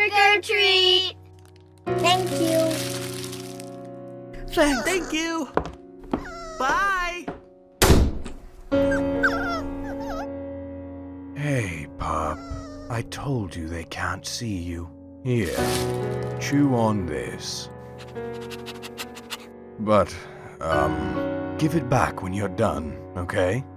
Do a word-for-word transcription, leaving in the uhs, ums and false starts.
Trick or treat! Thank you. Thanks. Thank you. Bye. Hey, pup. I told you they can't see you. Here, chew on this. But, um, give it back when you're done, okay?